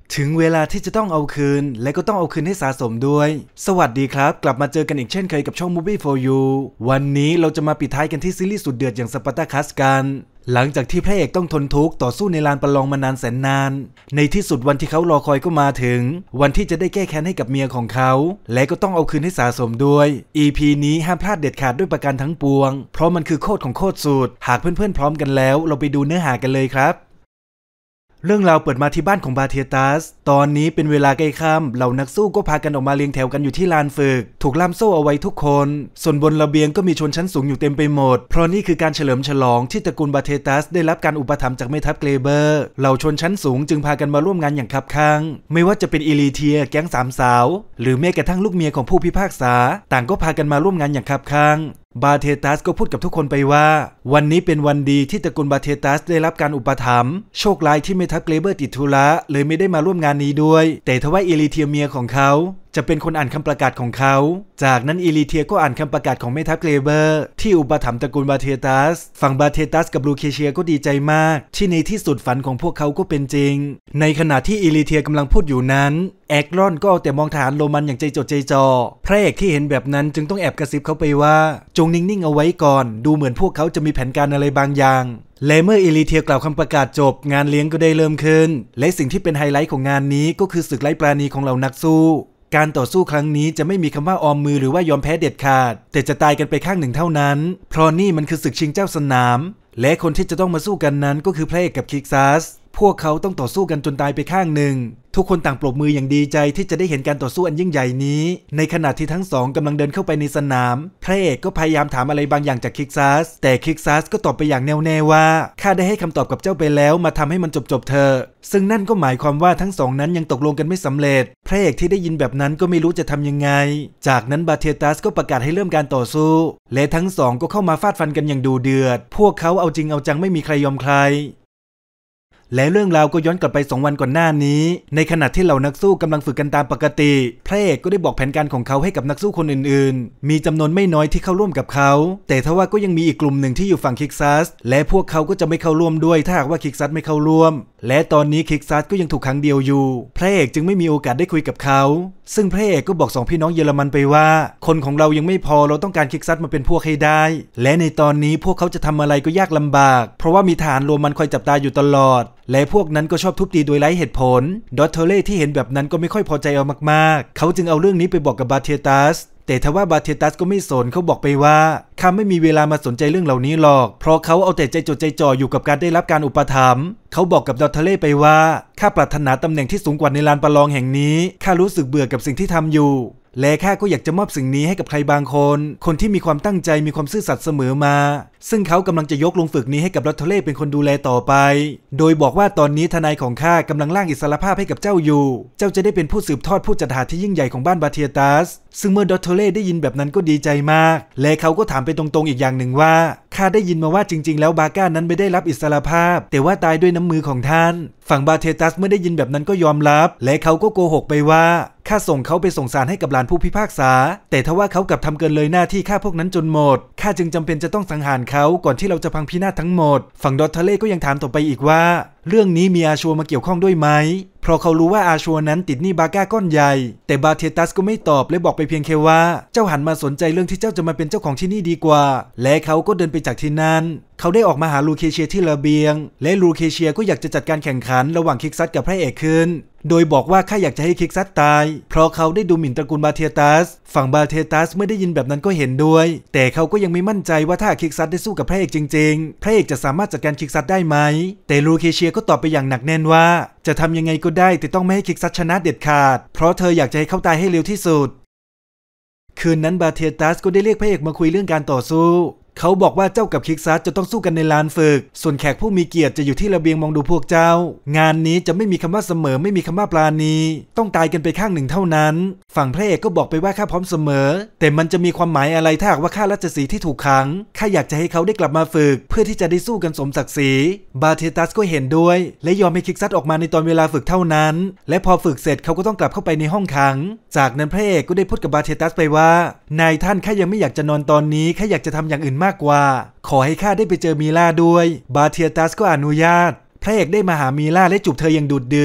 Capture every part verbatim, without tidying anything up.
ถึงเวลาที่จะต้องเอาคืนและก็ต้องเอาคืนให้สะสมด้วยสวัสดีครับกลับมาเจอกันอีกเช่นเคยกับช่อง Movie for You วันนี้เราจะมาปิดท้ายกันที่ซีรีส์สุดเดือดอย่างสปาร์ตาคัสกันหลังจากที่พระเอกต้องทนทุกข์ต่อสู้ในลานประลองมานานแสนนานในที่สุดวันที่เขารอคอยก็มาถึงวันที่จะได้แก้แค้นให้กับเมียของเขาและก็ต้องเอาคืนให้สะสมด้วย อี พี นี้ห้ามพลาดเด็ดขาดด้วยประการทั้งปวงเพราะมันคือโคตรของโคตรสุดหากเพื่อนๆพร้อมกันแล้วเราไปดูเนื้อหากันเลยครับเรื่องราวเปิดมาที่บ้านของบาเทียตัสตอนนี้เป็นเวลาใกล้ค่ำเหล่านักสู้ก็พากันออกมาเรียงแถวกันอยู่ที่ลานฝึกถูกล่ามโซ่เอาไว้ทุกคนส่วนบนระเบียงก็มีชนชั้นสูงอยู่เต็มไปหมดเพราะนี่คือการเฉลิมฉลองที่ตระกูลบาเทียตัสได้รับการอุปถัมภ์จากแม่ทัพเกรเบอร์เหล่าชนชั้นสูงจึงพากันมาร่วมงานอย่างคับคั่งไม่ว่าจะเป็นอิลีเทียแก๊งสามสาวหรือแม้กระทั่งลูกเมียของผู้พิพากษาต่างก็พากันมาร่วมงานอย่างคับคั่งบาเทตัสก็พูดกับทุกคนไปว่าวันนี้เป็นวันดีที่ตระกูลบาเทตัสได้รับการอุปถัมภ์โชคร้ายที่แม่ทัพเกรเบอร์ติดธุระเลยไม่ได้มาร่วมงานนี้ด้วยแต่ทว่าอิลิเทียเมียของเขาจะเป็นคนอ่านคำประกาศของเขาจากนั้นอิลิเทียก็อ่านคำประกาศของแม่ทัพเกรเบอร์ที่อุปถัมภ์ตระกูลบาเทตัสฝั่งบาเทตัสกับลูเคเชียก็ดีใจมากที่ในที่สุดฝันของพวกเขาก็เป็นจริงในขณะที่อิลิเทียกำลังพูดอยู่นั้นแอกรอนก็เอาแต่มองทหารโรมันอย่างใจจดใจจ่อพระเอกที่เห็นแบบนั้นจึงต้องแอบกระซิบเขาไปว่าจงนิ่งๆเอาไว้ก่อนดูเหมือนพวกเขาจะมีแผนการอะไรบางอย่างและเมื่ออิลิเทียกล่าวคำประกาศจบงานเลี้ยงก็ได้เริ่มขึ้นและสิ่งที่เป็นไฮไลท์ของงานนี้ก็คือศึกไร้ปราณีของเหล่านักสู้การต่อสู้ครั้งนี้จะไม่มีคำว่าออมมือหรือว่ายอมแพ้เด็ดขาดแต่จะตายกันไปข้างหนึ่งเท่านั้นเพราะนี่มันคือศึกชิงเจ้าสนามและคนที่จะต้องมาสู้กันนั้นก็คือพระเอกกับคิกซัสพวกเขาต้องต่อสู้กันจนตายไปข้างหนึ่งทุกคนต่างปรบมืออย่างดีใจที่จะได้เห็นการต่อสู้อันยิ่งใหญ่นี้ในขณะที่ทั้งสองกำลังเดินเข้าไปในสนามพระเอกก็พยายามถามอะไรบางอย่างจากคิกซัสแต่คิกซัสก็ตอบไปอย่างแน่วแน่ว่าข้าได้ให้คำตอบกับเจ้าไปแล้วมาทำให้มันจบๆเถอะซึ่งนั่นก็หมายความว่าทั้งสองนั้นยังตกลงกันไม่สำเร็จพระเอกที่ได้ยินแบบนั้นก็ไม่รู้จะทำยังไงจากนั้นบาเทียตัสก็ประกาศให้เริ่มการต่อสู้และทั้งสองก็เข้ามาฟาดฟันกันอย่างดุเดือดพวกเขาเอาจริงเอาจังไม่มีใครยอมใครและเรื่องราวก็ย้อนกลับไปสองวันก่อนหน้านี้ในขณะที่เหล่านักสู้กำลังฝึกกันตามปกติพระเอกก็ได้บอกแผนการของเขาให้กับนักสู้คนอื่นๆมีจำนวนไม่น้อยที่เข้าร่วมกับเขาแต่ทว่าก็ยังมีอีกกลุ่มหนึ่งที่อยู่ฝั่งคิกซัสและพวกเขาก็จะไม่เข้าร่วมด้วยถ้าหากว่าคิกซัสไม่เข้าร่วมและตอนนี้คิกซัสก็ยังถูกขังเดียวอยู่พระเอกจึงไม่มีโอกาสได้คุยกับเขาซึ่งพระเอกก็บอกสองพี่น้องเยอรมันไปว่าคนของเรายังไม่พอเราต้องการคิกซัสมาเป็นพวกให้ได้และในตอนนี้พวกเขาจะทำอะไรก็ยากลำบากเพราะว่ามีทหารโรมันคอยจับตาอยู่ตลอดและพวกนั้นก็ชอบทุบตีโดยไร้เหตุผลดอตเทเล่ที่เห็นแบบนั้นก็ไม่ค่อยพอใจเอามากๆเขาจึงเอาเรื่องนี้ไปบอกกับบาเทียตัสแต่ทว่าบาเทียตัสก็ไม่สนเขาบอกไปว่าข้าไม่มีเวลามาสนใจเรื่องเหล่านี้หรอกเพราะเขาเอาแต่ใจจดใจจ่ออยู่กับการได้รับการอุปถัมภ์เขาบอกกับดอตเทเล่ไปว่าข้าปรารถนาตำแหน่งที่สูงกว่าในลานประลองแห่งนี้ข้ารู้สึกเบื่อกับสิ่งที่ทำอยู่และข้าก็อยากจะมอบสิ่งนี้ให้กับใครบางคนคนที่มีความตั้งใจมีความซื่อสัตย์เสมอมาซึ่งเขากำลังจะยกลงฝึกนี้ให้กับดอตเทเล่เป็นคนดูแลต่อไปโดยบอกว่าตอนนี้ทนายของข้ากำลังร่างอิสรภาพให้กับเจ้าอยู่เจ้าจะได้เป็นผู้สืบทอดผู้จัดหาที่ยิ่งใหญ่ของบ้านบาเทียตัสซึ่งเมื่อดอตเทเล่ได้ยินแบบนั้นก็ดีใจมากและเขาก็ถามไปตรงๆอีกอย่างหนึ่งว่าข้าได้ยินมาว่าจริงๆแล้วบาก้านั้นไม่ได้รับอิสรภาพแต่ว่าตายด้วยน้ำมือของท่านฝั่งบาเทียตัสเมื่อได้ยินแบบนั้นก็ยอมรับและเขาก็โกหกไปว่าข้าส่งเขาไปส่งสารให้กับหลานผู้พิพากษาแต่ทว่าเขากลับทำเกินเลยหน้าที่ฆ่าพวกนั้นจนหมดข้าจึงจำเป็นจะต้องสังหารเขาก่อนที่เราจะพังพินาศทั้งหมดฝั่งดอตเทเล่ก็ยังถามต่อไปอีกว่าเรื่องนี้มีอาชัวมาเกี่ยวข้องด้วยไหมเพราะเขารู้ว่าอาชัวนั้นติดหนี้บาก้าก้อนใหญ่แต่บาเทียตัสก็ไม่ตอบและบอกไปเพียงแค่ว่าเจ้าหันมาสนใจเรื่องที่เจ้าจะมาเป็นเจ้าของที่นี่ดีกว่าและเขาก็เดินไปจากที่นั่นเขาได้ออกมาหาลูเคเชียที่ระเบียงและลูเคเชียก็อยากจะจัดการแข่งขันระหว่างคิกซัสกับพระเอกขึ้นโดยบอกว่าข้าอยากจะให้คิกซัสตายเพราะเขาได้ดูหมิ่นตระกูลบาเทียตัสฝั่งบาเทียตัสเมื่อได้ยินแบบนั้นก็เห็นด้วยแต่เขาก็ยังไม่มั่นใจว่าถ้าคิกซัสได้สู้กับพระเอกจริงๆพระเอกจะสามารถจัดการคิกซัสได้ไหมแต่ลูเคเชียก็ตอบไปอย่างหนักแน่นว่าจะทำยังไงก็ได้แต่ต้องไม่ให้คิกซัสชนะเด็ดขาดเพราะเธออยากจะให้เขาตายให้เร็วที่สุดคืนนั้นบาเทียตัสก็ได้เรียกพระเอกมาคุยเรื่องการต่อสู้เขาบอกว่าเจ้ากับคิกซัสจะต้องสู้กันในลานฝึกส่วนแขกผู้มีเกียรติจะอยู่ที่ระเบียงมองดูพวกเจ้างานนี้จะไม่มีคำว่าเสมอไม่มีคำว่าปราณีต้องตายกันไปข้างหนึ่งเท่านั้นฝั่งพระเอกก็บอกไปว่าข้าพร้อมเสมอแต่มันจะมีความหมายอะไรถ้าหากว่าข้าราชสีห์ที่ถูกขังข้าอยากจะให้เขาได้กลับมาฝึกเพื่อที่จะได้สู้กันสมศักดิ์ศรีบาเทตัสก็เห็นด้วยและยอมให้คิกซัสออกมาในตอนเวลาฝึกเท่านั้นและพอฝึกเสร็จเขาก็ต้องกลับเข้าไปในห้องขังจากนั้นพระเอกก็ได้พูดกับบาเทตัสไปว่านายท่านข้ายังไม่อยากจะนอนตอนนี้ข้าอยากจะทำอย่างอื่นมากกว่าขอให้ข้าได้ไปเจอมีล่าด้วยบาเทียตัสก็อนุญาตพระเอกได้มาหามีล่าและจูบเธออย่างดูดดื่ม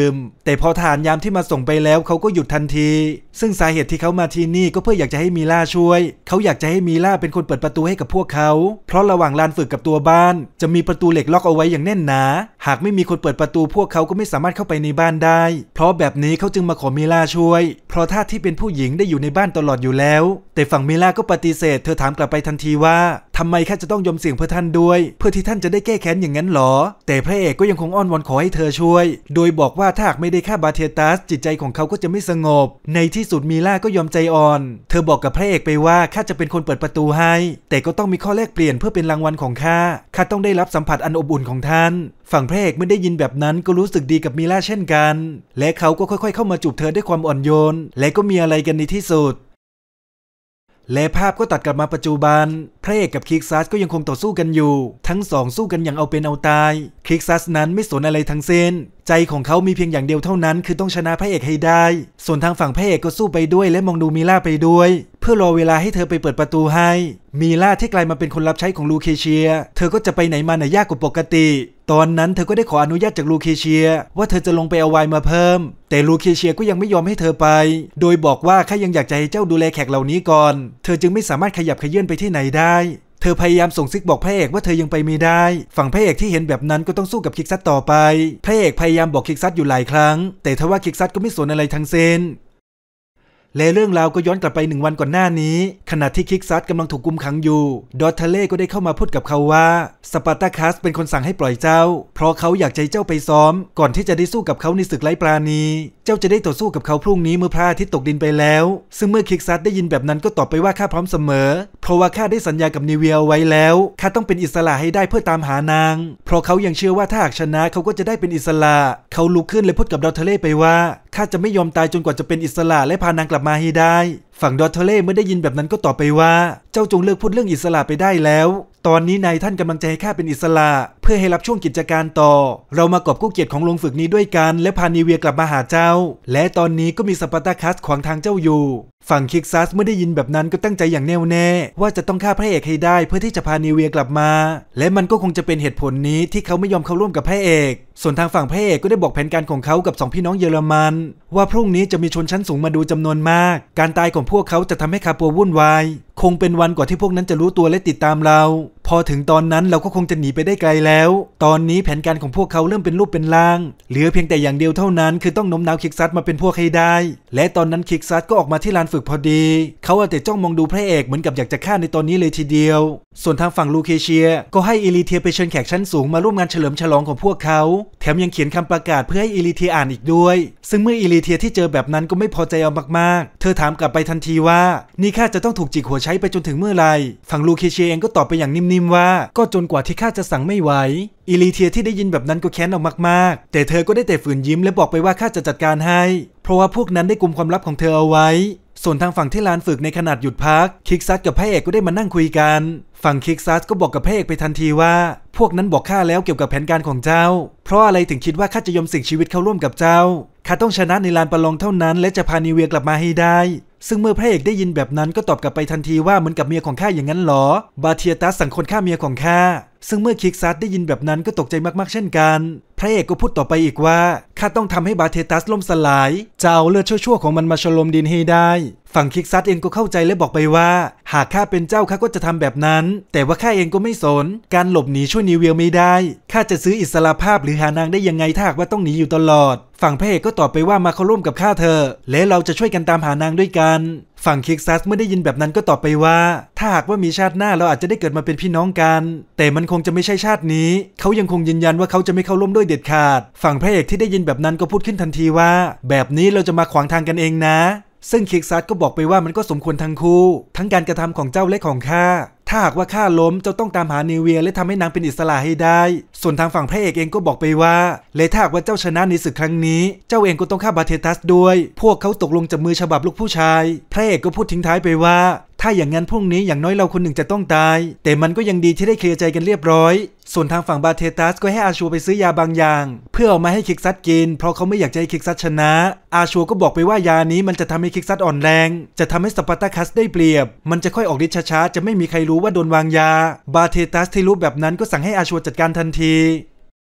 แต่พอทหารยามที่มาส่งไปแล้วเขาก็หยุดทันทีซึ่งสาเหตุที่เขามาที่นี่ก็เพื่ออยากจะให้มีล่าช่วยเขาอยากจะให้มีล่าเป็นคนเปิดประตูให้กับพวกเขาเพราะระหว่างลานฝึกกับตัวบ้านจะมีประตูเหล็กล็อกเอาไว้อย่างแน่นหนาหากไม่มีคนเปิดประตูพวกเขาก็ไม่สามารถเข้าไปในบ้านได้เพราะแบบนี้เขาจึงมาขอมีล่าช่วยเพราะท่าที่เป็นผู้หญิงได้อยู่ในบ้านตลอดอยู่แล้วแต่ฝั่งมีล่าก็ปฏิเสธเธอถามกลับไปทันทีว่าทำไมข้าจะต้องยอมเสี่ยงเพื่อท่านด้วยเพื่อที่ท่านจะได้แก้แค้นอย่างนั้นหรอแต่พระเอกก็ยังคงอ้อนวอนขอให้เธอช่วยโดยบอกว่าถ้าหากไม่ได้ฆ่าบาเทียตัสจิตใจของเขาก็จะไม่สงบในที่สุดมีล่าก็ยอมใจอ่อนเธอบอกกับพระเอกไปว่าข้าจะเป็นคนเปิดประตูให้แต่ก็ต้องมีข้อแลกเปลี่ยนเพื่อเป็นรางวัลของข้าข้าต้องได้รับสัมผัสอันอบอุ่นของท่านฝั่งพระเอกไม่ได้ยินแบบนั้นก็รู้สึกดีกับมีล่าเช่นกันและเขาก็ค่อยๆเข้ามาจูบเธอด้วยความอ่อนโยนและก็มีอะไรกันในที่สุดและภาพก็ตัดกลับมาปัจจุบันพระเอกกับคิกซัสก็ยังคงต่อสู้กันอยู่ทั้งสองสู้กันอย่างเอาเป็นเอาตายคิกซัสนั้นไม่สนอะไรทั้งสิ้นใจของเขามีเพียงอย่างเดียวเท่านั้นคือต้องชนะพระเอกให้ได้ส่วนทางฝั่งพระเอกก็สู้ไปด้วยและมองดูมีล่าไปด้วยเพื่อรอเวลาให้เธอไปเปิดประตูให้มีล่าที่กลายมาเป็นคนรับใช้ของลูเคเชียเธอก็จะไปไหนมาไหนยากกว่าปกติตอนนั้นเธอก็ได้ขออนุญาตจากลูเคเชียว่าเธอจะลงไปเอาไวน์มาเพิ่มแต่ลูเคเชียก็ยังไม่ยอมให้เธอไปโดยบอกว่าข้ายังอยากจะให้เจ้าดูแลแขกเหล่านี้ก่อนเธอจึงไม่สามารถขยับเขยื้อนไปที่ไหนได้เธอพยายามส่งซิกบอกพระเอกว่าเธอยังไปไม่ได้ฝั่งพระเอกที่เห็นแบบนั้นก็ต้องสู้กับคิกซัสต่อไปพระเอกพยายามบอกคิกซัสอยู่หลายครั้งแต่ทว่าคิกซัสก็ไม่สนอะไรทั้งสิ้นและเรื่องราวก็ย้อนกลับไปหนึ่งวันก่อนหน้านี้ขณะที่คิกซัสกำลังถูกกุมขังอยู่ดอทเทเล่ก็ได้เข้ามาพูดกับเขาว่าสปาร์ตาคัสเป็นคนสั่งให้ปล่อยเจ้าเพราะเขาอยากให้เจ้าไปซ้อมก่อนที่จะได้สู้กับเขาในศึกไร้ปราณีเจ้าจะได้ต่อสู้กับเขาพรุ่งนี้เมื่อพระอาทิตย์ตกดินไปแล้วซึ่งเมื่อคิกซัสได้ยินแบบนั้นก็ตอบไปว่าข้าพร้อมเสมอเพราะว่าข้าได้สัญญากับนิเวียไว้แล้วข้าต้องเป็นอิสระให้ได้เพื่อตามหานางเพราะเขายังเชื่อว่าถ้าหากชนะเขาก็จะได้เป็นอิสระเขาลุกขึ้นและพูดกับดอทเทเล่ไปว่าข้าจะไม่ยอมตายจนกว่าจะเป็นอิสระและพานางกลับมาให้ได้ฝั่งดอทเทเล่เมื่อได้ยินแบบนั้นก็ตอบไปว่าเจ้าจงเลิกพูดเรื่องอิสระไปได้แล้วตอนนี้นายท่านกำลังจะให้ข้าเป็นอิสระเพื่อให้รับช่วงกิจการต่อเรามากอบกู้เกียรติของโรงฝึกนี้ด้วยกันและพานีเวียกลับมาหาเจ้าและตอนนี้ก็มีสปาร์ตาคัสขวางทางเจ้าอยู่ฝั่งคิกซัสเมื่อได้ยินแบบนั้นก็ตั้งใจอย่างแน่วแน่ว่าจะต้องฆ่าพระเอกให้ได้เพื่อที่จะพานีเวียกลับมาและมันก็คงจะเป็นเหตุผลนี้ที่เขาไม่ยอมเข้าร่วมกับพระเอกส่วนทางฝั่งพระเอกก็ได้บอกแผนการของเขากับสองพี่น้องเยอรมันว่าพรุ่งนี้จะมีชนชั้นสูงมาดูจำนวนมากการตายของพวกเขาจะทำให้คาปัววุ่นวายคงเป็นวันกว่าที่พวกนั้นจะรู้ตัวและติดตามเราพอถึงตอนนั้นเราก็คงจะหนีไปได้ไกลแล้วตอนนี้แผนการของพวกเขาเริ่มเป็นรูปเป็นร่างเหลือเพียงแต่อย่างเดียวเท่านั้นคือต้องโน้มน้าวคิกซัสมาเป็นพวกให้ได้และตอนนั้นคิกซัสก็ออกมาที่ลานฝึกพอดีเขาเอาแต่จ้องมองดูพระเอกเหมือนกับอยากจะฆ่าในตอนนี้เลยทีเดียวส่วนทางฝั่งลูเคเชียก็ให้อิลิเทียไปเชิญแขกชั้นสูงมาร่วมงานเฉลิมฉลองของพวกเขาแถมยังเขียนคำประกาศเพื่อให้อิลิเทียอ่านอีกด้วยซึ่งเมื่ออิลิเทียที่เจอแบบนั้นก็ไม่พอใจเอามากๆเธอถามกลับไปทันทีว่านี่ข้าจะต้องถูกจิกหัวใช้ไปจนถึงเมื่อไหร่ฝั่งลูเคเชียเองก็ตอบไปอย่างนิ่มๆว่าก็จนกว่าที่ข้าจะสั่งไม่ไหวอิลิเทียที่ได้ยินแบบนั้นก็แค้นออกมากๆแต่เธอก็ได้แต่ฝืนยิ้มและบอกไปว่าข้าจะจัดการให้เพราะว่าพวกนั้นได้กุมความลับของเธอเอาไว้ส่วนทางฝั่งที่ลานฝึกในขนาดหยุดพักคิกซัสกับพระเอกก็ได้มานั่งคุยกันฝั่งคิกซัสก็บอกกับพระเอกไปทันทีว่าพวกนั้นบอกข้าแล้วเกี่ยวกับแผนการของเจ้าเพราะอะไรถึงคิดว่าข้าจะยอมเสี่ยงชีวิตเข้าร่วมกับเจ้าข้าต้องชนะในลานประลองเท่านั้นและจะพานีเวียกลับมาให้ได้ซึ่งเมื่อพระเอกได้ยินแบบนั้นก็ตอบกลับไปทันทีว่าเหมือนกับเมียของข้าอย่างนั้นหรอบาเทียตัสสั่งคนฆ่าเมียของข้าซึ่งเมื่อคิกซัสได้ยินแบบนั้นก็ตกใจมากๆเช่นกันพระเอกก็พูดต่อไปอีกว่าข้าต้องทำให้บาเทียตัสล่มสลายจะเอาเลือดชั่วๆของมันมาฉลมดินให้ได้ฝั่งคิกซัสเองก็เข้าใจและบอกไปว่าหากข้าเป็นเจ้าข้าก็จะทำแบบนั้นแต่ว่าข้าเองก็ไม่สนการหลบหนีช่วยนิเวียไม่ได้ข้าจะซื้ออิสรภาพหรือหานางได้ยังไงถ้าหากว่าต้องหนีอยู่ตลอดฝั่งพระเอกก็ตอบไปว่ามาเข้าร่วมกับข้าเถอะและเราจะช่วยกันตามหานางด้วยกันฝั่งคิกซัสเมื่อได้ยินแบบนั้นก็ตอบไปว่าถ้าหากว่ามีชาติหน้าเราอาจจะได้เกิดมาเป็นพี่น้องกันแต่มันคงจะไม่ใช่ชาตินี้เขายังคงยืนยันว่าเขาจะไม่เข้าร่วมด้วยเด็ดขาดฝั่งพระเอกที่ได้ยินแบบนั้นก็พูดขึ้นทันทีว่าแบบนี้เราจะมาขวางทางกันเองนะซึ่งคิกซัสก็บอกไปว่ามันก็สมควรทั้งคู่ทั้งการกระทำของเจ้าและของข้าถ้าหากว่าข้าล้มเจ้าต้องตามหานิเวียและทำให้นางเป็นอิสระให้ได้ส่วนทางฝั่งพระเอกเองก็บอกไปว่าและถ้าหากว่าเจ้าชนะในศึกครั้งนี้เจ้าเองก็ต้องฆ่าบาเทตัสด้วยพวกเขาตกลงจับมือฉบับลูกผู้ชายพระเอกก็พูดทิ้งท้ายไปว่าถ้าอย่างนั้นพรุ่งนี้อย่างน้อยเราคนหนึ่งจะต้องตายแต่มันก็ยังดีที่ได้เคลียร์ใจกันเรียบร้อยส่วนทางฝั่งบาเทตัสก็ให้อาชัวไปซื้อยาบางอย่างเพื่อเอามาให้คิกซัสกินเพราะเขาไม่อยากจะให้คิกซัสชนะอาชัวก็บอกไปว่ายานี้มันจะทำให้คิกซัสอ่อนแรงจะทำให้สปาร์ตาคัสได้เปรียบมันจะค่อยออกฤทธิ์ช้าๆจะไม่มีใครรู้ว่าโดนวางยาบาเทตัสที่รู้แบบนั้นก็สั่งให้อาชัวจัดการทันที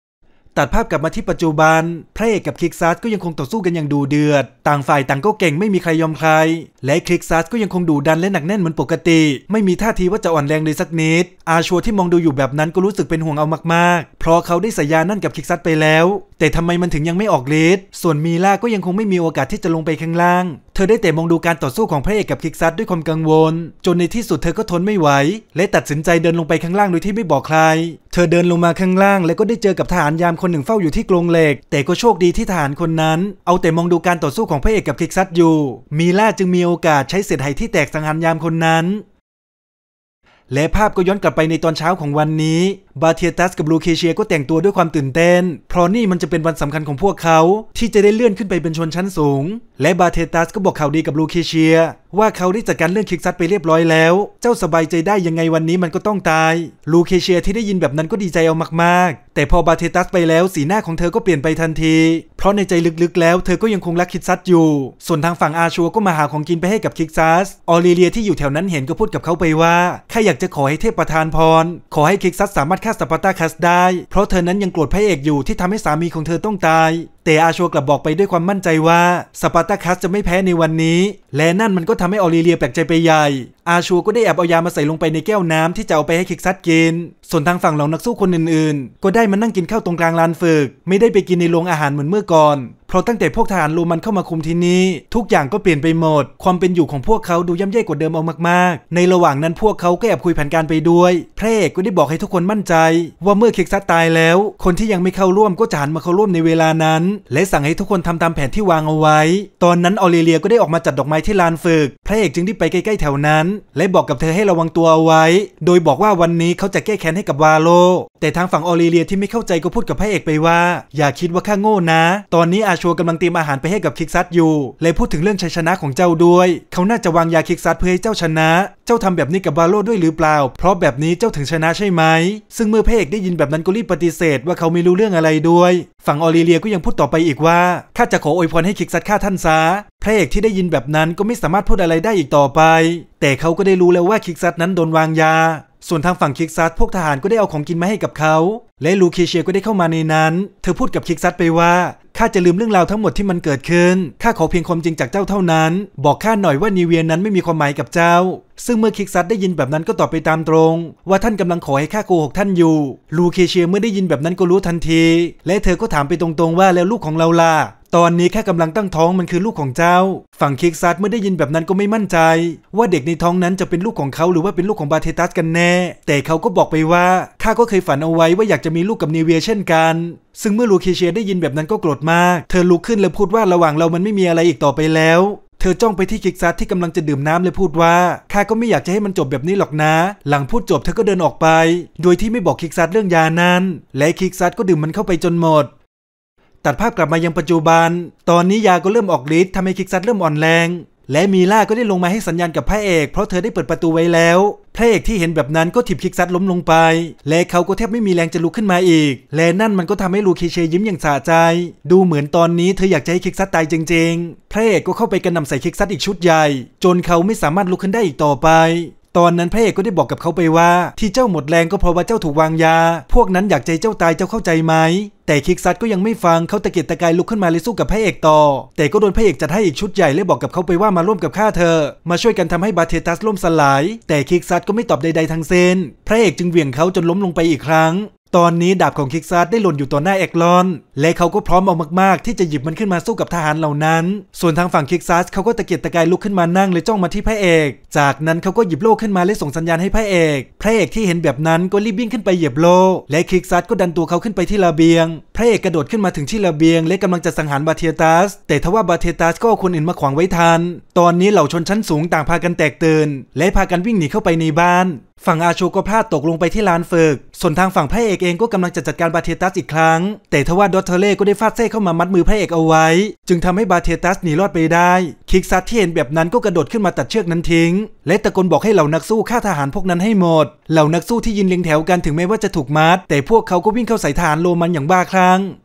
ตัดภาพกลับมาที่ปัจจุบันพระเอกกับคิกซัสก็ยังคงต่อสู้กันอย่างดุเดือดต่างฝ่ายต่างก็เก่งไม่มีใครยอมใครและคิกซัสก็ยังคงดุดันและหนักแน่นเหมือนปกติไม่มีท่าทีว่าจะอ่อนแรงเลยสักนิดอาชัวที่มองดูอยู่แบบนั้นก็รู้สึกเป็นห่วงเอามากๆเพราะเขาได้สัญญานั่นกับคิกซัสไปแล้วแต่ทำไมมันถึงยังไม่ออกฤทธิ์ส่วนมีล่าก็ยังคงไม่มีโอกาสที่จะลงไปข้างล่างเธอได้แต่มองดูการต่อสู้ของพระเอกกับคิกซัสด้วยความกังวลจนในที่สุดเธอก็ทนไม่ไหวและตัดสินใจเดินลงไปข้างล่างโดยที่ไม่บอกใครเธอเดินลงมาข้างล่างและก็ได้เจอกับทหารยามคนหนึ่งเฝ้าอยู่ที่กรงเหล็กแต่ก็โชคดีที่ทหารคนนั้นเอาแต่มองดูการต่อสู้ของพระเอกกับคิกซัสอยู่มีล่าจึงมีโอกาสใช้เศษไหที่แตกสังหารยามคนนั้นและภาพก็ย้อนกลับไปในตอนเช้าของวันนี้บาเทียตัสกับลูเคเชียก็แต่งตัวด้วยความตื่นเต้นเพราะนี่มันจะเป็นวันสำคัญของพวกเขาที่จะได้เลื่อนขึ้นไปเป็นชนชั้นสูงและบาเทียตัสก็บอกข่าวดีกับลูเคเชียว่าเขาได้จัดการเรื่องคิกซัสไปเรียบร้อยแล้วเจ้าสบายใจได้ยังไงวันนี้มันก็ต้องตายลูเคเชียที่ได้ยินแบบนั้นก็ดีใจเอามากๆแต่พอบาเทียตัสไปแล้วสีหน้าของเธอก็เปลี่ยนไปทันทีเพราะในใจลึกๆแล้วเธอก็ยังคงรักคิกซัสอยู่ส่วนทางฝั่งอาชัวก็มาหาของกินไปให้กับคิกซัสออลิเลียที่อยู่แถวนั้นเห็นก็พูดกับเขาไปว่าแค่อยากจะขอให้เทพประทานพรขอให้คิกซัสสามารถฆ่าสปาร์ตาคัสได้เพราะเธอนั้นยังโกรธพระเอกอยู่ที่ทำให้สามีของเธอต้องตายแต่อาชัวกลับบอกไปด้วยความมั่นใจว่าสปาร์ตาคัสจะไม่แพ้ในวันนี้และนั่นมันก็ทำให้ออลิเลียแปลกใจไปใหญ่อาชัวก็ได้แอบเอายามาใส่ลงไปในแก้วน้ำที่จะเอาไปให้คิกซัสกินส่วนทางฝั่งเหล่านักสู้คนอื่นๆก็ได้มานั่งกินข้าวตรงกลางลานฝึกไม่ได้ไปกินในโรงอาหารเหมือนเมื่อก่อนเพราะตั้งแต่พวกทหารโรมันเข้ามาคุมที่นี่ทุกอย่างก็เปลี่ยนไปหมดความเป็นอยู่ของพวกเขาดูย่ำแย่กว่าเดิมเอามากๆในระหว่างนั้นพวกเขาก็แอบคุยแผนการไปด้วยพระเอกก็ได้บอกให้ทุกคนมั่นใจว่าเมื่อคิกซัสตายแล้วคนที่ยังไม่เข้าร่วมก็จะหันมาเข้าร่วมในเวลานั้นและสั่งให้ทุกคนทำตามแผนที่วางเอาไว้ตอนนั้นออเรเลียก็ได้ออกมาจัดดอกไม้ที่ลานฝึกพระเอกจึงได้ไปใกล้ๆแถวนั้นและบอกกับเธอให้ระวังตัวเอาไว้โดยบอกว่าวันนี้เขาจะแก้แค้นให้กับวาโลแต่ทางฝั่งออเรเลียที่ไม่เข้าใจก็พูดกับพระเอกไปว่าอย่าคิดว่าข้าโง่นะตอนนี้อาชัวกำลังเตรียมอาหารไปให้กับคิกซัสอยู่เลยพูดถึงเรื่องชัยชนะของเจ้าด้วยเขาน่าจะวางยาคิกซัสเพื่อให้เจ้าชนะเจ้าทำแบบนี้กับวาโลด้วยหรือเปล่าเพราะแบบนี้เจ้าถึงชนะใช่ไหมซึ่งเมื่อพระเอกได้ยินแบบนั้นก็รีบปฏิเสธว่าเขาไม่รู้เรื่องอะไรด้วยฝั่งออเรเลียก็ยังพูดต่อไปอีกว่าข้าจะขออวยพรให้คิกซัสฆ่าท่านซะพระเอกที่ได้ยินแบบนั้นก็ไม่สามารถพูดอะไรได้อีกต่อไปแต่เขาก็ได้รู้แล้วว่าคิกซัสนั้นโดนวางยาส่วนทางฝั่งคิกซัสพวกทหารก็ได้เอาของกินมาให้กับเขาและลูเคเชียก็ได้เข้ามาในนั้นเธอพูดกับคิกซัสไปว่าข้าจะลืมเรื่องราวทั้งหมดที่มันเกิดขึ้นข้าขอเพียงความจริงจากเจ้าเท่านั้นบอกข้าหน่อยว่านิเวียนั้นไม่มีความหมายกับเจ้าซึ่งเมื่อคิกซัสได้ยินแบบนั้นก็ตอบไปตามตรงว่าท่านกำลังขอให้ข้าโกหกท่านอยู่ลูเคเชียเมื่อได้ยินแบบนั้นก็รู้ทันทีและเธอก็ถามไปตรงๆว่าแล้วลูกของเราล่ะตอนนี้แค่กำลังตั้งท้องมันคือลูกของเจ้าฝั่งคิกซัสเมื่อได้ยินแบบนั้นก็ไม่มั่นใจว่าเด็กในท้องนั้นจะเป็นลูกของเขาหรือว่าเป็นลูกของบาเทตัสกันแน่แต่เขาก็บอกไปว่าข้าก็เคยฝันเอาไว้ว่าอยากจะมีลูกกับนิเวียเช่นกันซึ่งเมื่อลูเคเชียได้ยินแบบนั้นก็โกรธมากเธอลุกขึ้นและพูดว่าระหว่างเรามันไม่มีอะไรอีกต่อไปแล้วเธอจ้องไปที่คิกซัสที่กำลังจะดื่มน้ำและพูดว่าข้าก็ไม่อยากจะให้มันจบแบบนี้หรอกนะหลังพูดจบเธอก็เดินออกไปโดยที่ไม่บอกคิกซัสเรื่องยานั้นและคิกซัสก็ดื่มมันเข้าไปจนหมดตัดภาพกลับมายังปัจจุบันตอนนี้ยาก็เริ่มออกฤทธิ์ทำให้คิกซัสเริ่มอ่อนแรงและมีล่าก็ได้ลงมาให้สัญญาณกับพระเอกเพราะเธอได้เปิดประตูไว้แล้วพระเอกที่เห็นแบบนั้นก็ถีบคิกซัสล้มลงไปและเขาก็แทบไม่มีแรงจะลุกขึ้นมาอีกและนั่นมันก็ทำให้ลูเคเชียยิ้มอย่างสะใจดูเหมือนตอนนี้เธออยากจะให้คิกซัสตายจริงๆพระเอกก็เข้าไปกระหน่ำใส่คิกซัสอีกชุดใหญ่จนเขาไม่สามารถลุกขึ้นได้อีกต่อไปตอนนั้นพระเอกก็ได้บอกกับเขาไปว่าที่เจ้าหมดแรงก็เพราะว่าเจ้าถูกวางยาพวกนั้นอยากใจเจ้าตายเจ้าเข้าใจไหมแต่คิกซัสก็ยังไม่ฟังเขาตะเกียกตะกายลุกขึ้นมาเลยสู้กับพระเอกต่อแต่ก็โดนพระเอกจัดให้อีกชุดใหญ่และบอกกับเขาไปว่ามาร่วมกับข้าเธอมาช่วยกันทำให้บาเทตัสล่มสลายแต่คิกซัสก็ไม่ตอบใดๆทั้งสิ้นพระเอกจึงเหวี่ยงเขาจนล้มลงไปอีกครั้งตอนนี้ดาบของคิกซัสได้หล่นอยู่ต่อหน้าแอกลอนและเขาก็พร้อมเอามากๆที่จะหยิบมันขึ้นมาสู้กับทหารเหล่านั้นส่วนทางฝั่งคิกซัสเขาก็ตะเกียกตะกายลุกขึ้นมานั่งและจ้องมาที่พระเอกจากนั้นเขาก็หยิบโล่ขึ้นมาและส่งสัญญาณให้พระเอกพระเอกที่เห็นแบบนั้นก็รีบวิ่งขึ้นไปเหยียบโล่และคิกซัสก็ดันตัวเขาขึ้นไปที่ระเบียงพระเอกกระโดดขึ้นมาถึงที่ระเบียงและกำลังจะสังหารบาเทตัสแต่ทว่าบาเทตัสก็เอาคนอื่นมาขวางไว้ทันตอนนี้เหล่าชนชั้นสูงต่างพากันแตกตื่นและพากันวิ่งหนีเข้าไปในบ้านฝั่งอาโชก็พลาดตกลงไปที่ลานฝึกส่วนทางฝั่งพระเอกเองก็กำลังจะจัดการบาเทตัสอีกครั้งแต่ทว่าดอตเทเล่ก็ได้ฟาดเส้เข้ามามัดมือพระเอกเอาไว้จึงทำให้บาเทตัสหนีรอดไปได้คิกซัสที่เห็นแบบนั้นก็กระโดดขึ้นมาตัดเชือกนั้นทิ้งและตะโกนบอกให้เหล่านักสู้ฆ่าทหารพวกนั้นให้หมดเหล่านักสู้ที่ยืนเรียงแถวกันถึงแม้ว่าจะถูกมัดแต่พวกเขาก็วิ่งเข้าใส่ทหารโรมันอย่างบ้าคลั่ง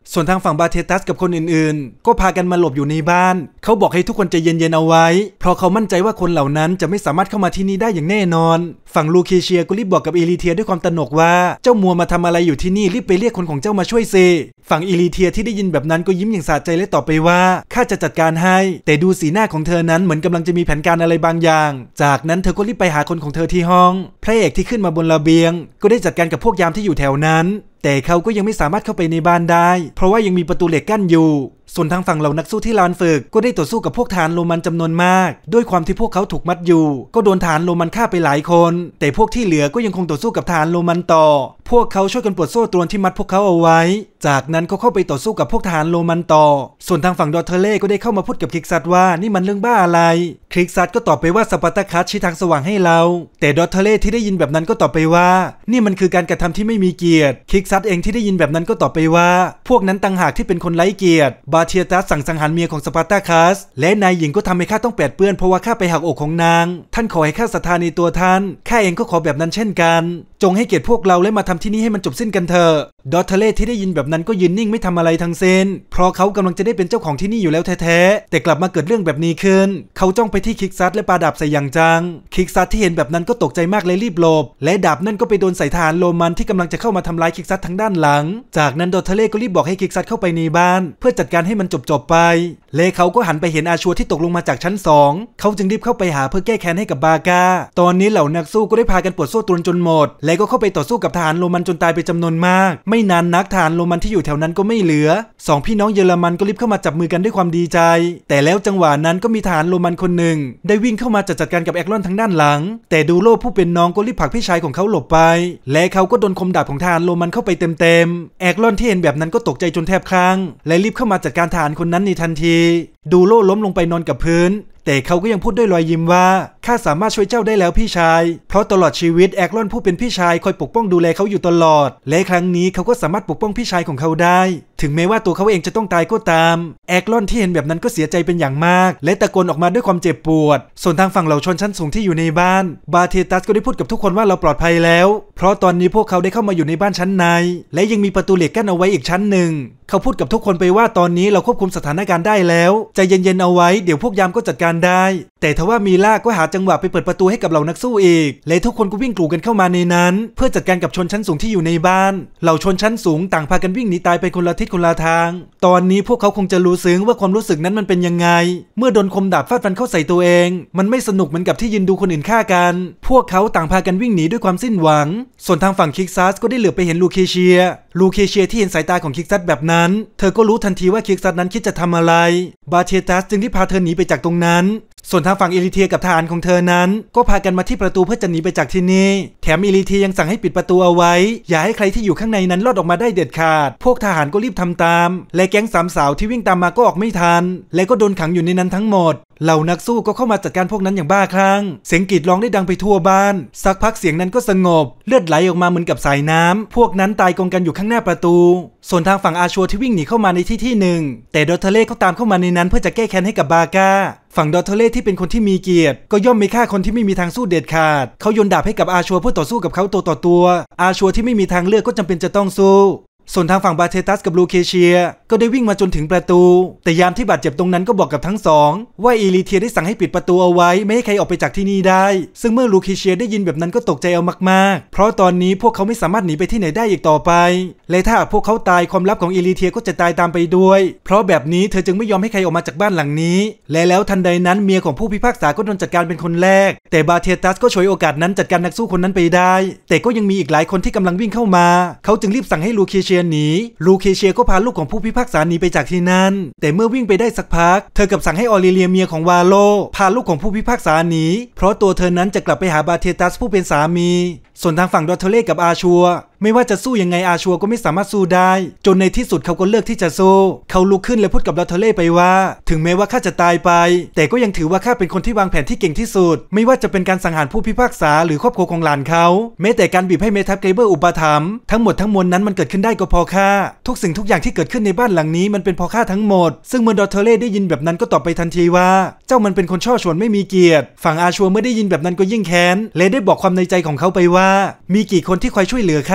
ส่วนทางฝั่งบาเทตัสกับคนอื่นๆก็พากันมาหลบอยู่ในบ้านเขาบอกให้ทุกคนใจเย็นๆเอาไว้เพราะเขามั่นใจว่าคนเหล่านั้นจะไม่สามารถเข้ามาที่นี่ได้อย่างแน่นอนฝั่งลูเคเชียก็รีบบอกกับอีลิเทียด้วยความตระหนกว่าเจ้ามัวมาทำอะไรอยู่ที่นี่รีบไปเรียกคนของเจ้ามาช่วยสิฝั่งอีลิเทียที่ได้ยินแบบนั้นก็ยิ้มอย่างสะใจและตอบไปว่าข้าจะจัดการให้แต่ดูสีหน้าของเธอนั้นเหมือนกำลังจะมีแผนการอะไรบางอย่างจากนั้นเธอก็รีบไปหาคนของเธอที่ห้องพระเอกที่ขึ้นมาบนระเบียงก็ได้จัดการกับพวกยามที่อยู่แถวนั้นแต่เขาก็ยังไม่สามารถเข้าไปในบ้านได้เพราะว่ายังมีประตูเหล็กกั้นอยู่ส่วนทางฝั่งเหล่านักสู้ที่ลานฝึกก็ได้ต่อสู้กับพวกทหารโรมันจำนวนมากด้วยความที่พวกเขาถูกมัดอยู่ก็โดนทหารโรมันฆ่าไปหลายคนแต่พวกที่เหลือก็ยังคงต่อสู้กับทหารโรมันต่อพวกเขาช่วยกันปลดโซ่ตรวนที่มัดพวกเขาเอาไว้จากนั้นก็เข้าไปต่อสู้กับพวกทหารโรมันต่อส่วนทางฝั่งดอเทเล่ก็ได้เข้ามาพูดกับคริกซัสว่านี่มันเรื่องบ้าอะไรคริกซัสก็ตอบไปว่าสปาร์ตาคัสชี้ทางสว่างให้เราแต่ดอเทเล่ที่ได้ยินแบบนั้นก็ตอบไปว่านี่มันคือการกระทำที่ไม่มีเกียรติคริกซัสเองที่ได้ยินแบบนั้นก็ตอบไปว่าพวกนั้นต่างหากที่เป็นคนไร้เกียรติบาเทียตัสสั่งสังหารเมียของสปาร์ตาคัสและนายหญิงก็ทำให้ข้าต้องแปดเปื้อนเพราะว่าข้าไปหักอกของนางท่านขอให้ข้าศรัทธาในตัวท่านข้าเองก็ขอแบบนั้นเช่นกันจงให้เกียรติพวกเราและมาทำที่นี่ให้มันจบสิ้นกันเถอะดอเทเล่ที่ได้ยินแบบนั้นก็ยืนนิ่งไม่ทำอะไรทั้งสิ้นเพราะเขากำลังจะได้เป็นเจ้าของที่นี่อยู่แล้วแท้ๆแต่กลับมาเกิดเรื่องแบบนี้ขึ้นเขาจ้องไปที่คิกซัสและปาดาบใส่อย่างจังคิกซัสที่เห็นแบบนั้นก็ตกใจมากเลยรีบหลบและดาบนั่นก็ไปโดนใส่ทหารโรมันที่กำลังจะเข้ามาทำร้ายคิกซัสทางด้านหลังจากนั้นดอเทเล่ก็รีบบอกให้คิกซัสเข้าไปในบ้านเพื่อจัดการให้มันจบๆไปและเขาก็หันไปเห็นอาชัวที่ตกลงมาจากชั้นสองเขาจึงรีบเข้าไปหาเพื่อแก้แค้นให้กับบาก้าตอนนี้เหล่านักสู้ก็ได้พากันปลดโซ่ตรวนจนหมดและก็เข้าไปต่อสู้กับทหารโรมันจนตายไปจำนวนมากไม่นานนักทหารโรมันที่อยู่แถวนั้นก็ไม่เหลือสองพี่น้องเยอรมันก็รีบเข้ามาจับมือกันด้วยความดีใจแต่แล้วจังหวะนั้นก็มีทหารโรมันคนหนึ่งได้วิ่งเข้ามาจัดจัดการกับแอกลอนทางด้านหลังแต่ดูโลผู้เป็นน้องก็รีบผลักพี่ชายของเขาหลบไปและเขาก็โดนคมดาบของทหารโรมันเข้าไปเต็มๆแอกลอนที่เห็นแบบนั้นก็ตกใจจนแทบคลั่งและรีบเข้ามาจัดการทหารคนนั้นในทันทีดูโลล้มลงไปนอนกับพื้นแต่เขาก็ยังพูดด้วยรอยยิ้มว่าข้าสามารถช่วยเจ้าได้แล้วพี่ชายเพราะตลอดชีวิตแอกลอนผู้เป็นพี่ชายคอยปกป้องดูแลเขาอยู่ตลอดและครั้งนี้เขาก็สามารถปกป้องพี่ชายของเขาได้ถึงแม้ว่าตัวเขาเองจะต้องตายก็ตามแอกลอนที่เห็นแบบนั้นก็เสียใจเป็นอย่างมากและตะโกนออกมาด้วยความเจ็บปวดส่วนทางฝั่งเหล่าชนชั้นสูงที่อยู่ในบ้านบาเทตัสก็ได้พูดกับทุกคนว่าเราปลอดภัยแล้วเพราะตอนนี้พวกเขาได้เข้ามาอยู่ในบ้านชั้นในและยังมีประตูเหล็กกั้นเอาไว้อีกชั้นหนึ่งเขาพูดกับทุกคนไปว่าตอนนี้เราควบคุมสถานการณ์ได้แล้วใจเย็นๆเอาไว้เดี๋ยวพวกยามก็จัดการได้แต่ทว่ามีล่าก็หาจังหวะไปเปิดประตูให้กับเหล่านักสู้อีกและทุกคนก็วิ่งกรูกันเข้ามาในนั้นเพื่อจัดการกับชนชั้นสูงที่อยู่ในบ้านเหล่าชนชั้นสูงต่างพากันวิ่งหนีตายไปคนละทิศคนละทางตอนนี้พวกเขาคงจะรู้ซึ้งว่าความรู้สึกนั้นมันเป็นยังไงเมื่อโดนคมดาบฟาดฟันเข้าใส่ตัวเองมันไม่สนุกเหมือนกับที่ยืนดูคนอื่นฆ่ากันพวกเขาต่างพากันวิ่งหนีด้วยความสิ้นหวังส่วนทางฝั่งคิกซัสก็ได้เหลือบไปเห็นลูเคเชียลูเคเชียที่เห็นสายตาของคิกซัสแบบนั้นเธอก็รู้ทันทีว่าคิกซัสนั้นคิดจะทำอะไรบาเทตัสจึงรีบพาเธอหนีไปจากตรงนั้นส่วนทางฝั่งเอลิเทียกับทหารของเธอนั้นก็พากันมาที่ประตูเพื่อจะหนีไปจากที่นี่แถมเอลิเทียยังสั่งให้ปิดประตูเอาไว้อย่าให้ใครที่อยู่ข้างในนั้นรอดออกมาได้เด็ดขาดพวกทหารก็รีบทำตามและแก๊งสามสาวที่วิ่งตามมาก็ออกไม่ทันและก็โดนขังอยู่ในนั้นทั้งหมดเหล่านักสู้ก็เข้ามาจัดการพวกนั้นอย่างบ้าคลั่งเสียงกรีดร้องได้ดังไปทั่วบ้านสักพักเสียงนั้นก็สงบเลือดไหลออกมาเหมือนกับสายน้ำพวกนั้นตายกองกันอยู่ข้างหน้าประตูส่วนทางฝั่งอาชัวที่วิ่งหนีเข้ามาในที่ที่หนึ่งแต่ดอเทเล่ก็ตามเข้ามาในนั้นเพื่อจะแก้แค้นให้กับบาก้าฝั่งดอเทเล่ที่เป็นคนที่มีเกียรติก็ย่อมไม่ฆ่าคนที่ไม่มีทางสู้เด็ดขาดเขาโยนดาบให้กับอาชัวเพื่อต่อสู้กับเขาตัวต่อตัวอาชัวที่ไม่มีทางเลือกก็จำเป็นจะต้องสู้ส่วนทางฝั่งบาเทตัสกับลูเคเชียก็ได้วิ่งมาจนถึงประตูแต่ยามที่บาดเจ็บตรงนั้นก็บอกกับทั้งสองว่าเอลิเทียได้สั่งให้ปิดประตูเอาไว้ไม่ให้ใครออกไปจากที่นี่ได้ซึ่งเมื่อลูเคเชียได้ยินแบบนั้นก็ตกใจเอามากๆเพราะตอนนี้พวกเขาไม่สามารถหนีไปที่ไหนได้อีกต่อไปและถ้าพวกเขาตายความลับของเอลิเทียก็จะตายตามไปด้วยเพราะแบบนี้เธอจึงไม่ยอมให้ใครออกมาจากบ้านหลังนี้และแล้วทันใดนั้นเมียของผู้พิพากษาก็โดนจัดการเป็นคนแรกแต่บาเทตัสก็ฉวยโอกาสนั้นจัดการนักสู้คนนั้นไปได้แต่ก็ยังมีอีกหลายคนที่กำลังวิ่งเข้ามาเขาจึงรีบสั่งให้ลูเคเชียหนีลูเคเชียก็พาลูกของผู้พิพากษาหนีไปจากที่นั่นแต่เมื่อวิ่งไปได้สักพักเธอกับสั่งให้ออลิเลียเมียของวาโลพาลูกของผู้พิพากษาหนีเพราะตัวเธอนั้นจะกลับไปหาบาเทตัสผู้เป็นสามีส่วนทางฝั่งดอเทเล่กับอาชัวไม่ว่าจะสู้ยังไงอาชัวก็ไม่สามารถสู้ได้จนในที่สุดเขาก็เลือกที่จะสู้เขาลุกขึ้นและพูดกับดอเทเล่ไปว่าถึงแม้ว่าข้าจะตายไปแต่ก็ยังถือว่าข้าเป็นคนที่วางแผนที่เก่งที่สุดไม่ว่าจะเป็นการสังหารผู้พิพากษาหรือครอบครัวของหลานเขาแม้แต่การบีบให้เมทัลเกเบอร์อุปถัมภ์ทั้งหมดทั้งมวลนั้นมันเกิดขึ้นได้ก็เพราะข้าทุกสิ่งทุกอย่างที่เกิดขึ้นในบ้านหลังนี้มันเป็นเพราะข้าทั้งหมดซึ่งเมื่อดอเทเล่ได้ยินแบบนั้นก็ตอบไปทันทีว่าเจ้ามันเป็นคนช่อชวนไม่มีเกียรติฝั่งอาชัวเมื่อได้ยินแบบนั้นก็ยิ่งแค้นและได้บอกความในใจของเขาไปว่ามีกี่คนที่คอยช่วยเหลือข้า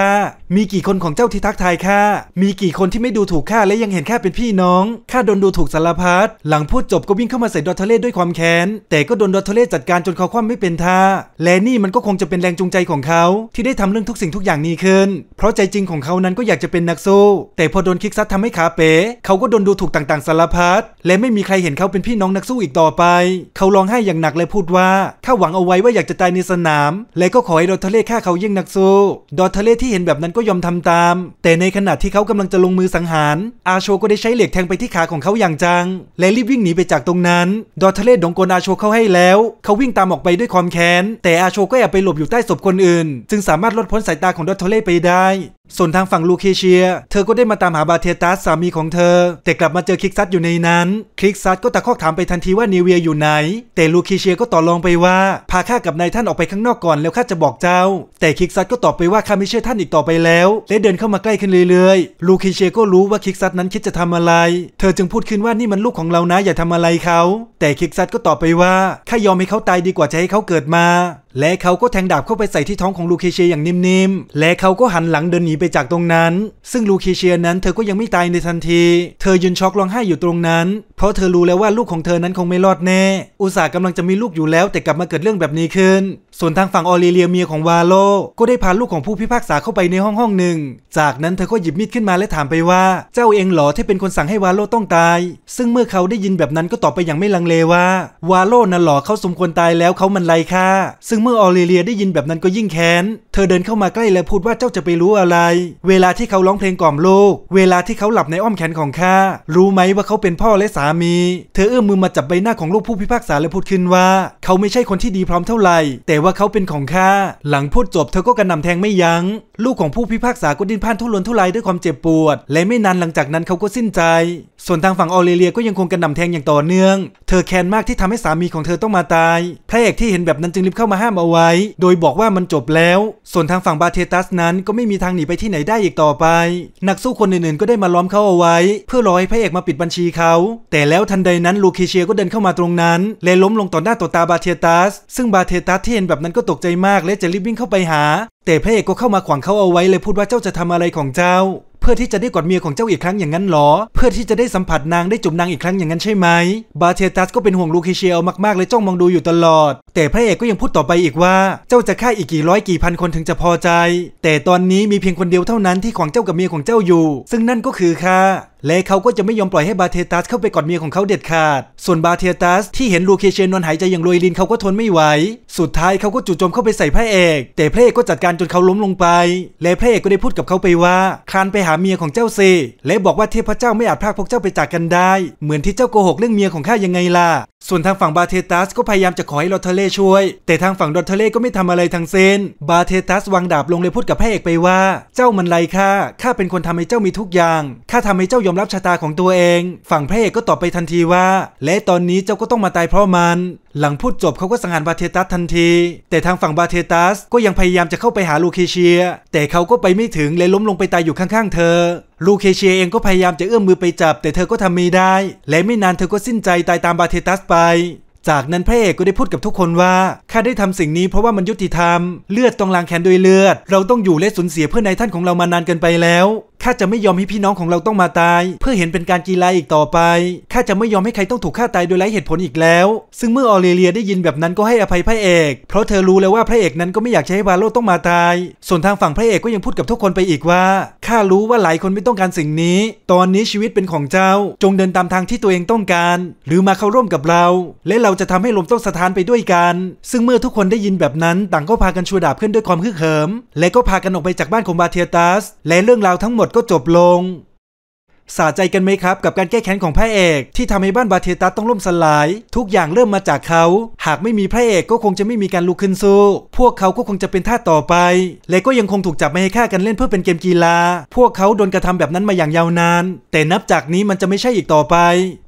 ามีกี่คนของเจ้าที่ทักทายข้ามีกี่คนที่ไม่ดูถูกข้าและยังเห็นข้าเป็นพี่น้องข้าโดนดูถูกสารพัดหลังพูดจบก็วิ่งเข้ามาใส่ดอทเทเล่ด้วยความแค้นแต่ก็โดนดอทเทเล่จัดการจนเขาคว่ำไม่เป็นท่าและนี่มันก็คงจะเป็นแรงจูงใจของเขาที่ได้ทำเรื่องทุกสิ่งทุกอย่างนี้ขึ้นเพราะใจจริงของเขานั้นก็อยากจะเป็นนักสู้แต่พอโดนคิกซัดทำให้ขาเป๋เขาก็โดนดูถูกต่างๆสารพัดและไม่มีใครเห็นเขาเป็นพี่น้องนักสู้อีกต่อไปเขาร้องไห้อย่างหนักและพูดว่าข้าหวังเอาไว้ว่าอยากจะตายในสนามและก็ขอให้ดอทเทเล่ฆ่าเขายิ่งนักสู้ดอทเทเล่ที่เห็นแบบนั้นก็ยอมทำตามแต่ในขณะที่เขากำลังจะลงมือสังหารอาโชก็ได้ใช้เหล็กแทงไปที่ขาของเขาอย่างจังและรีบวิ่งหนีไปจากตรงนั้นดอทเทเล่ดงกลอาโชเข้าให้แล้วเขาวิ่งตามออกไปด้วยความแค้นแต่อาโชก็แอบไปหลบอยู่ใต้ศพคนอื่นจึงสามารถลดพ้นสายตาของดอทเทเล่ไปได้ส่วนทางฝั่งลูเคเชียเธอก็ได้มาตามหาบาเทตัสสามีของเธอแต่กลับมาเจอคิกซัดอยู่ในนั้นคิกซัดก็ตะคอกถามไปทันทีว่านิเวียอยู่ไหนแต่ลูเคเชียก็ต่อรองไปว่าพาข้ากับนายท่านออกไปข้างนอกก่อนแล้วข้าจะบอกเจ้าแต่คิกซัดก็ตอบไปว่าข้าไม่เชื่อท่านอีกต่อไปแล้วและเดินเข้ามาใกล้ขึ้นเรื่อยๆลูเคเชียก็รู้ว่าคิกซัดนั้นคิดจะทำอะไรเธอจึงพูดขึ้นว่านี่มันลูกของเรานะอย่าทำอะไรเขาแต่คิกซัดก็ตอบไปว่าข้ายอมให้เขาตายดีกว่าจะให้เขาเกิดมาและเขาก็แทงดาบเข้าไปใส่ที่ท้องของลูเคเชียอย่างนิ่มๆและเขาก็หันหลังเดินหนีไปจากตรงนั้นซึ่งลูเคเชียนั้นเธอก็ยังไม่ตายในทันทีเธอยืนช็อกร้องไห้อยู่ตรงนั้นเพราะเธอรู้แล้วว่าลูกของเธอนั้นคงไม่รอดแน่อุตส่าห์กำลังจะมีลูกอยู่แล้วแต่กลับมาเกิดเรื่องแบบนี้ขึ้นส่วนทางฝั่งออเรเลียเมียของวาโลก็ได้พาลูกของผู้พิพากษาเข้าไปในห้องห้องหนึ่งจากนั้นเธอก็หยิบมีดขึ้นมาและถามไปว่าเจ้าเองเหรอที่เป็นคนสั่งให้วาโลต้องตายซึ่งเมื่อเขาได้ยินแบบนั้นก็ตอบไปอย่างไม่ลังเลว่าวาโลนั่นหรอเขาสมควรตายแล้วเขามันไรค่าซึ่งเมื่อออเรเลียได้ยินแบบนั้นก็ยิ่งแค้นเธอเดินเข้ามาใกล้และพูดว่าเจ้าจะไปรู้อะไรเวลาที่เขาร้องเพลงกล่อมลูกเวลาที่เขาหลับในอ้อมแขนของข้ารู้ไหมว่าเขาเป็นพ่อและสามีเธอเอื้อมมือมาจับใบหน้าของลูกผู้พิพากษาและพูดขึ้นว่าเขาไม่ใช่คนที่ดีพร้อมเท่าไหร่แต่ว่าเขาเป็นของข้าหลังพูดจบเธอก็กระหน่ำแทงไม่ยั้งลูกของผู้พิพากษาก็ดิ้นพล่านทุรนทุรายด้วยความเจ็บปวดและไม่นานหลังจากนั้นเขาก็สิ้นใจส่วนทางฝั่งออเรเลียก็ยังคงกระหน่ำแทงอย่างต่อเนื่องเธอแค้นมากที่ทำให้สามีของเธอต้องมาตายพระเอกที่เห็นแบบนั้นจึงรีบเข้ามาห้ามเอาไว้โดยบอกว่ามันจบแล้วส่วนทางฝั่งบาเทตัสนั้นก็ไม่มีทางหนีไปที่ไหนได้อีกต่อไปนักสู้คนอื่นๆก็ได้มาล้อมเขาเอาไว้เพื่อรอให้พระเอกมาปิดบัญชีเขาแต่แล้วทันใดนั้นลูเคเชียก็เดินเข้ามาตรงนั้นและล้มลงต่อหน้าต่อตาบาเทตัสซึ่งบาเทตัสที่เห็นแบบนั้นก็ตกใจมากและจะรีบวิ่งเข้าไปหาแต่พระเอกก็เข้ามาขวางเขาเอาไว้เลยพูดว่าเจ้าจะทำอะไรของเจ้าเพื่อที่จะได้กอดเมียของเจ้าอีกครั้งอย่างนั้นหรอเพื่อที่จะได้สัมผัสนางได้จูบนางอีกครั้งอย่างนั้นใช่ไหมบาเทตัสก็เป็นห่วงลูเคเชียมากๆเลยจ้องมองดูอยู่ตลอดแต่พระเอกก็ยังพูดต่อไปอีกว่าเจ้าจะฆ่าอีกกี่ร้อยกี่พันคนถึงจะพอใจแต่ตอนนี้มีเพียงคนเดียวเท่านั้นที่ขวางเจ้ากับเมียของเจ้าอยู่ซึ่งนั่นก็คือข้าและเขาก็จะไม่ยอมปล่อยให้บาเทตัสเข้าไปกอดเมียของเขาเด็ดขาดส่วนบาเทตัสที่เห็นลูเคเชียนอนหายใจอย่างรวยรินเขาก็ทนไม่ไหวสุดท้ายเขาก็จู่โจมเข้าไปใส่พระเอกแต่พระเอกก็จัดการจนเขาล้มลงไปและพระเอกก็ได้พูดกับเขาไปว่าคลานไปหาเมียของเจ้าสิและบอกว่าเทพเจ้าไม่อาจพรากพวกเจ้าไปจากกันได้เหมือนที่เจ้าโกหกเรื่องเมียของข้ายังไงล่ะส่วนทางฝั่งบาเทตัสก็พยายามจะขอให้ดอทเทเล่ช่วยแต่ทางฝั่งดอทเทเล่ก็ไม่ทำอะไรทั้งสิ้นบาเทตัสวางดาบลงเลยพูดกับพระเอกไปว่าเจ้ามันไรข้าข้าเป็นคนทำให้เจ้ามีทุกอย่างข้าทำให้เจ้ายอมรับชะตาของตัวเองฝั่งพระเอกก็ตอบไปทันทีว่าและตอนนี้เจ้าก็ต้องมาตายเพราะมันหลังพูดจบเขาก็สังหารบาเทตัสทันทีแต่ทางฝั่งบาเทตัสก็ยังพยายามจะเข้าไปหาลูเคเชียแต่เขาก็ไปไม่ถึงเลยล้มลงไปตายอยู่ข้างๆเธอลูเคเชียเองก็พยายามจะเอื้อมมือไปจับแต่เธอก็ทำไม่ได้และไม่นานเธอก็สิ้นใจตายตามบาเทตัสไปจากนั้นพระเอกก็ได้พูดกับทุกคนว่าข้าได้ทำสิ่งนี้เพราะว่ามันยุติธรรมเลือดต้องล้างแค้นด้วยเลือดเราต้องอยู่และสูญเสียเพื่อนายท่านของเรามานานเกินไปแล้วข้าจะไม่ยอมให้พี่น้องของเราต้องมาตายเพื่อเห็นเป็นการกีฬาอีกต่อไปข้าจะไม่ยอมให้ใครต้องถูกฆ่าตายโดยไร้เหตุผลอีกแล้วซึ่งเมื่อออเรเลียได้ยินแบบนั้นก็ให้อภัยพระเอกเพราะเธอรู้แล้วว่าพระเอกนั้นก็ไม่อยากให้วาโลต้องมาตายส่วนทางฝั่งพระเอกก็ยังพูดกับทุกคนไปอีกว่าข้ารู้ว่าหลายคนไม่ต้องการสิ่งนี้ตอนนี้ชีวิตเป็นของเจ้าจงเดินตามทางที่ตัวเองต้องการหรือมาเข้าร่วมกับเราและเราจะทำให้ลมต้องสถานไปด้วยกันซึ่งเมื่อทุกคนได้ยินแบบนั้นต่างก็พากันชูดาบขึ้นด้วยความฮึกเหิมและก็พากันออกไปจากบ้านของบาเทตัสและเรื่องราวทั้งหมดก็จบลงสะใจกันไหมครับกับการแก้แค้นของพระเอกที่ทำให้บ้านบาเทตัสต้องล่มสลายทุกอย่างเริ่มมาจากเขาหากไม่มีพระเอกก็คงจะไม่มีการลุกขึ้นสู้พวกเขาก็คงจะเป็นทาสต่อไปและก็ยังคงถูกจับไม่ให้ฆ่ากันเล่นเพื่อเป็นเกมกีฬาพวกเขาโดนกระทำแบบนั้นมาอย่างยาวนานแต่นับจากนี้มันจะไม่ใช่อีกต่อไป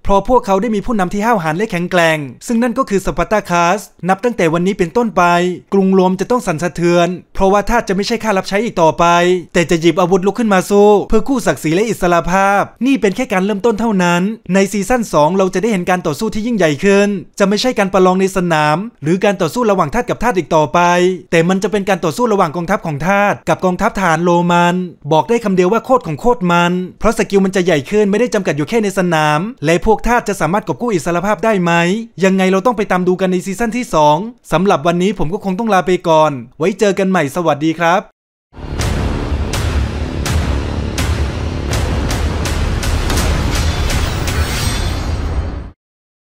เพราะพวกเขาได้มีผู้นำที่ห้าวหาญและแข็งแกร่งซึ่งนั่นก็คือสปาร์ตาคัสนับตั้งแต่วันนี้เป็นต้นไปกรุงโรมจะต้องสั่นสะเทือนเพราะว่าทาสจะไม่ใช่ข้ารับใช้อีกต่อไปแต่จะหยิบอาวุธลุกขึ้นมาสู้เพื่อกู้ศักดิ์ศรีและอิสรภาพนี่เป็นแค่การเริ่มต้นเท่านั้นในซีซั่นสองเราจะได้เห็นการต่อสู้ที่ยิ่งใหญ่ขึ้นจะไม่ใช่การประลองในสนามหรือการต่อสู้ระหว่างทาสกับทาสอีกต่อไปแต่มันจะเป็นการต่อสู้ระหว่างกองทัพของทาสกับกองทัพทหารโรมันบอกได้คำเดียวว่าโคตรของโคตรมันเพราะสกิลมันจะใหญ่ขึ้นไม่ได้จำกัดอยู่แค่ในสนามและพวกทาสจะสามารถกอบกู้อิสรภาพได้ไหมยังไงเราต้องไปตามดูกันในซีซั่นที่สองสำหรับวันนี้ผมก็คงต้องลาไปก่อนไว้เจอกันใหม่สวัสดีครับ